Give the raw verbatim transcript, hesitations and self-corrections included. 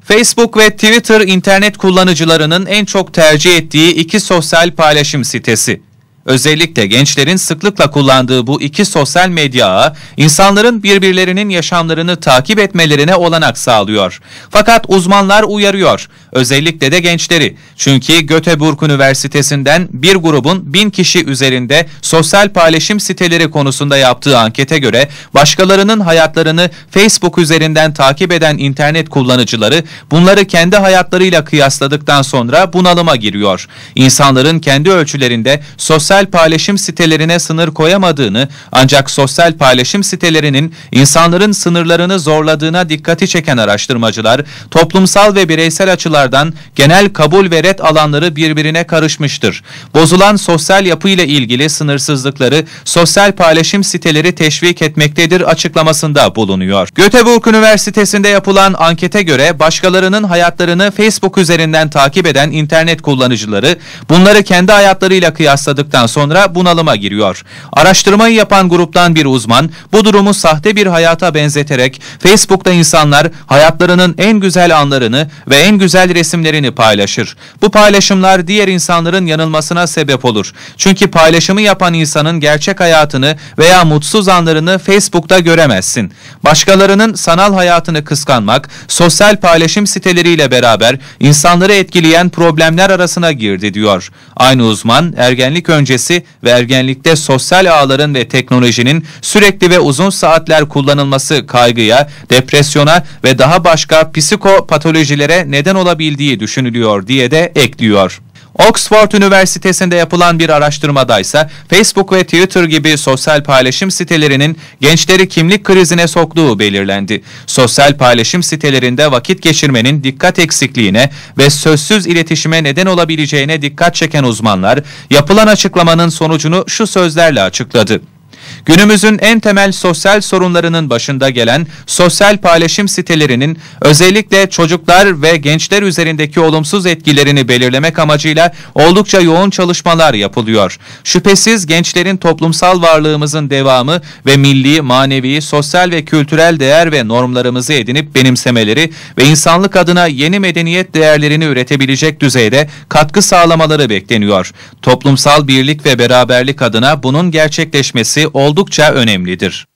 Facebook ve Twitter internet kullanıcılarının en çok tercih ettiği iki sosyal paylaşım sitesi. Özellikle gençlerin sıklıkla kullandığı bu iki sosyal medya ağı, insanların birbirlerinin yaşamlarını takip etmelerine olanak sağlıyor. Fakat uzmanlar uyarıyor, özellikle de gençleri. Çünkü Göteborg Üniversitesi'nden bir grubun bin kişi üzerinde sosyal paylaşım siteleri konusunda yaptığı ankete göre, başkalarının hayatlarını Facebook üzerinden takip eden internet kullanıcıları, bunları kendi hayatlarıyla kıyasladıktan sonra bunalıma giriyor. İnsanların kendi ölçülerinde sosyal Sosyal paylaşım sitelerine sınır koyamadığını, ancak sosyal paylaşım sitelerinin insanların sınırlarını zorladığına dikkati çeken araştırmacılar, toplumsal ve bireysel açılardan genel kabul ve ret alanları birbirine karışmıştır. Bozulan sosyal yapı ile ilgili sınırsızlıkları sosyal paylaşım siteleri teşvik etmektedir açıklamasında bulunuyor. Göteborg Üniversitesi'nde yapılan ankete göre başkalarının hayatlarını Facebook üzerinden takip eden internet kullanıcıları, bunları kendi hayatlarıyla kıyasladıktan sonra bunalıma giriyor. Araştırmayı yapan gruptan bir uzman, bu durumu sahte bir hayata benzeterek, Facebook'ta insanlar hayatlarının en güzel anlarını ve en güzel resimlerini paylaşır. Bu paylaşımlar diğer insanların yanılmasına sebep olur. Çünkü paylaşımı yapan insanın gerçek hayatını veya mutsuz anlarını Facebook'ta göremezsin. Başkalarının sanal hayatını kıskanmak, sosyal paylaşım siteleriyle beraber insanları etkileyen problemler arasına girdi diyor. Aynı uzman, ergenlik öncesi ve ergenlikte sosyal ağların ve teknolojinin sürekli ve uzun saatler kullanılması kaygıya, depresyona ve daha başka psikopatolojilere neden olabildiği düşünülüyor diye de ekliyor. Oxford Üniversitesi'nde yapılan bir araştırmadaysa Facebook ve Twitter gibi sosyal paylaşım sitelerinin gençleri kimlik krizine soktuğu belirlendi. Sosyal paylaşım sitelerinde vakit geçirmenin dikkat eksikliğine ve sözsüz iletişime neden olabileceğine dikkat çeken uzmanlar, yapılan açıklamanın sonucunu şu sözlerle açıkladı. Günümüzün en temel sosyal sorunlarının başında gelen sosyal paylaşım sitelerinin özellikle çocuklar ve gençler üzerindeki olumsuz etkilerini belirlemek amacıyla oldukça yoğun çalışmalar yapılıyor. Şüphesiz gençlerin toplumsal varlığımızın devamı ve milli, manevi, sosyal ve kültürel değer ve normlarımızı edinip benimsemeleri ve insanlık adına yeni medeniyet değerlerini üretebilecek düzeyde katkı sağlamaları bekleniyor. Toplumsal birlik ve beraberlik adına bunun gerçekleşmesi oldukça önemlidir.